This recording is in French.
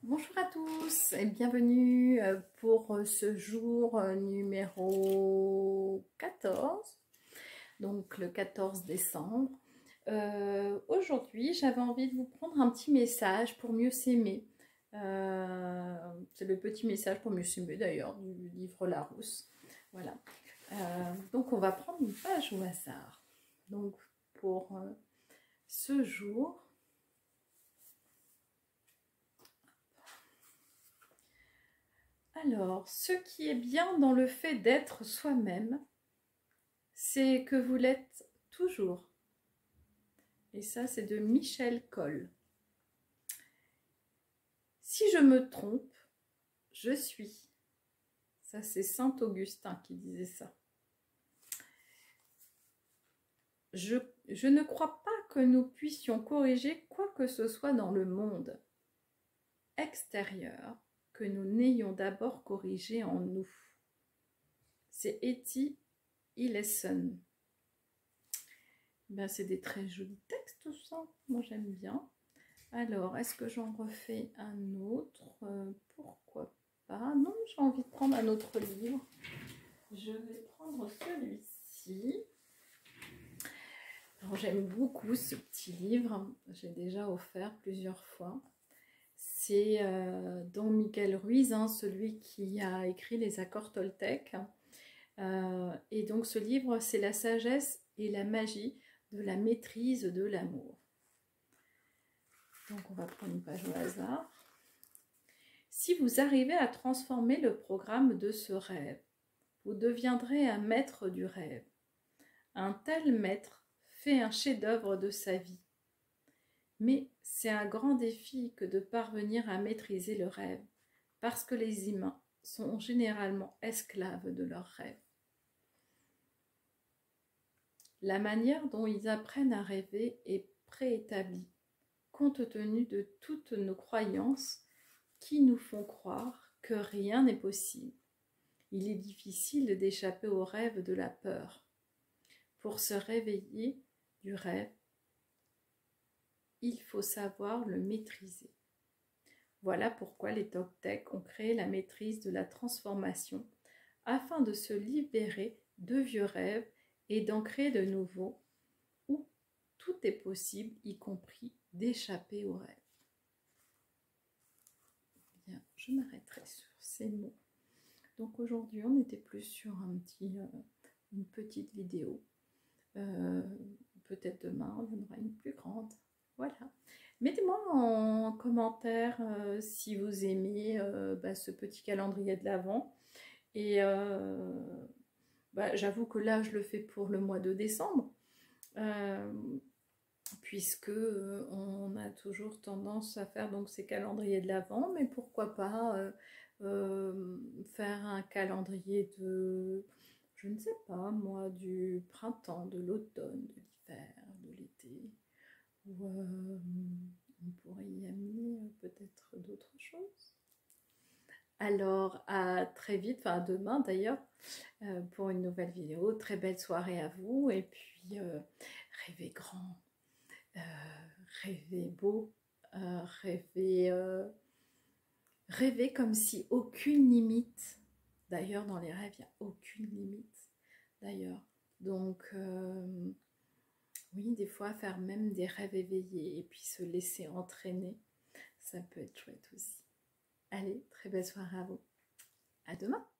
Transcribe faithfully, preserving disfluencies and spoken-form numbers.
Bonjour à tous et bienvenue pour ce jour numéro quatorze, donc le quatorze décembre. Euh, Aujourd'hui, j'avais envie de vous prendre un petit message pour mieux s'aimer. Euh, C'est le petit message pour mieux s'aimer d'ailleurs du livre Larousse. Voilà. Euh, donc on va prendre une page au hasard. Donc pour euh, ce jour. Alors, ce qui est bien dans le fait d'être soi-même, c'est que vous l'êtes toujours. Et ça, c'est de Michel Coll. Si je me trompe, je suis. Ça, c'est Saint Augustin qui disait ça. Je, je ne crois pas que nous puissions corriger quoi que ce soit dans le monde extérieur que nous n'ayons d'abord corrigé en nous. C'est Etty Hillesum. Ben, c'est des très jolis textes tout ça, moi j'aime bien. Alors, est-ce que j'en refais un autre? euh, Pourquoi pas? Non, j'ai envie de prendre un autre livre. Je vais prendre celui-ci. Alors, j'aime beaucoup ce petit livre. J'ai déjà offert plusieurs fois. C'est euh, Don Miguel Ruiz, hein, celui qui a écrit les accords Toltec. Euh, et donc, ce livre, c'est la sagesse et la magie de la maîtrise de l'amour. Donc, on va prendre une page au hasard. Si vous arrivez à transformer le programme de ce rêve, vous deviendrez un maître du rêve. Un tel maître fait un chef-d'œuvre de sa vie. Mais c'est un grand défi que de parvenir à maîtriser le rêve, parce que les humains sont généralement esclaves de leurs rêves. La manière dont ils apprennent à rêver est préétablie, compte tenu de toutes nos croyances qui nous font croire que rien n'est possible. Il est difficile d'échapper au rêve de la peur. Pour se réveiller du rêve, il faut savoir le maîtriser. Voilà pourquoi les Toltec ont créé la maîtrise de la transformation afin de se libérer de vieux rêves et d'en créer de nouveaux où tout est possible, y compris d'échapper au rêve. Bien, je m'arrêterai sur ces mots. Donc aujourd'hui, on était plus sur un petit, euh, une petite vidéo. Euh, Peut-être demain, on en aura une plus grande. Voilà. Mettez-moi en commentaire euh, si vous aimez euh, bah, ce petit calendrier de l'Avent. Et euh, bah, j'avoue que là, je le fais pour le mois de décembre. Euh, puisque euh, on a toujours tendance à faire donc ces calendriers de l'Avent, mais pourquoi pas euh, euh, faire un calendrier de, je ne sais pas moi, du printemps, de l'automne, de l'hiver, de l'été, ou euh, on pourrait y amener euh, peut-être d'autres choses. Alors à très vite, enfin à demain d'ailleurs, euh, pour une nouvelle vidéo. Très belle soirée à vous, et puis euh, rêvez grand. Euh, rêver beau, euh, rêver, euh, rêver comme si aucune limite, d'ailleurs dans les rêves il n'y a aucune limite d'ailleurs, donc euh, oui, des fois faire même des rêves éveillés et puis se laisser entraîner, ça peut être chouette aussi. Allez, très belle soirée à vous, à demain.